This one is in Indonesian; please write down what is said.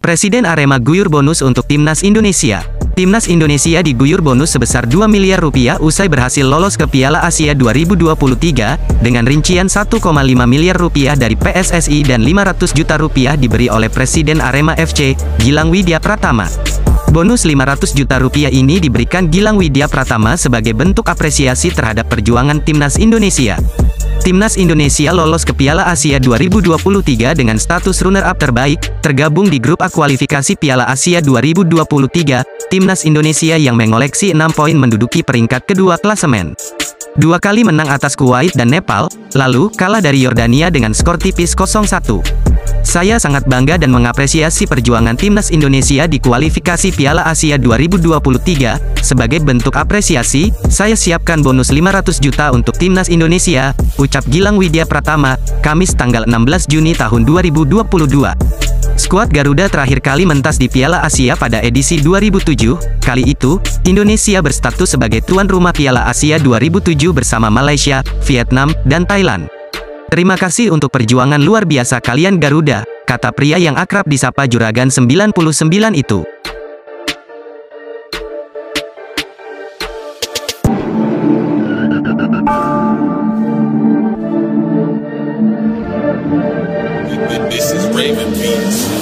Presiden Arema guyur bonus untuk Timnas Indonesia. Timnas Indonesia diguyur bonus sebesar 2 miliar rupiah usai berhasil lolos ke Piala Asia 2023, dengan rincian 1,5 miliar rupiah dari PSSI dan 500 juta rupiah diberi oleh Presiden Arema FC, Gilang Widya Pratama. Bonus 500 juta rupiah ini diberikan Gilang Widya Pratama sebagai bentuk apresiasi terhadap perjuangan Timnas Indonesia. Timnas Indonesia lolos ke Piala Asia 2023 dengan status runner-up terbaik, tergabung di grup A kualifikasi Piala Asia 2023. Timnas Indonesia yang mengoleksi 6 poin menduduki peringkat kedua klasemen. 2 kali menang atas Kuwait dan Nepal, lalu kalah dari Yordania dengan skor tipis 0-1. Saya sangat bangga dan mengapresiasi perjuangan Timnas Indonesia di kualifikasi Piala Asia 2023. Sebagai bentuk apresiasi, saya siapkan bonus 500 juta untuk Timnas Indonesia, ucap Gilang Widya Pratama, Kamis tanggal 16 Juni tahun 2022. Skuad Garuda terakhir kali mentas di Piala Asia pada edisi 2007. Kali itu, Indonesia berstatus sebagai tuan rumah Piala Asia 2007 bersama Malaysia, Vietnam, dan Thailand. Terima kasih untuk perjuangan luar biasa kalian Garuda, kata pria yang akrab disapa Juragan 99 itu. This is Raven Beats.